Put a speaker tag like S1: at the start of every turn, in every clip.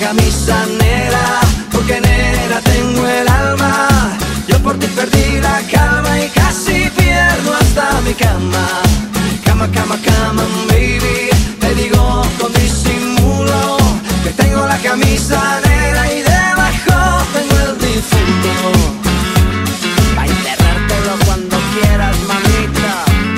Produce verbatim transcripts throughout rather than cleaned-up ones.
S1: camisa negra, porque negra tengo el alma. Yo por ti perdí la calma y casi pierdo hasta mi cama. Cama, cama, cama, baby, te digo con disimulo que tengo la camisa negra y debajo tengo el difunto. Pa' enterrártelo cuando quieras, mamita.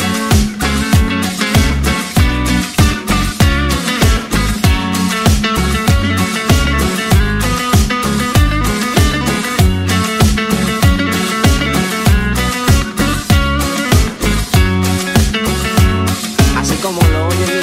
S1: Así como lo oyes,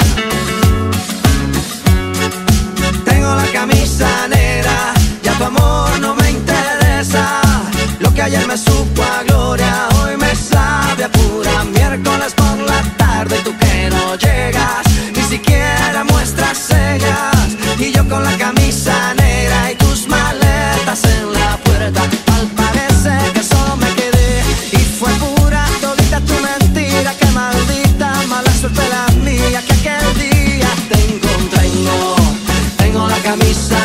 S1: tengo la camisa negra, ya tu amor no me interesa. Lo que ayer me supo a gloria, hoy me sabe a pura. Miércoles por la tarde, tú que no llegas, ni siquiera muestras señas. Y yo con la camisa negra y tus maletas en la puerta. Al parecer que solo me quedé y fue pura todita tu mentira. Que maldita mala suerte la mía, que aquel día te encontré. No, tengo la camisa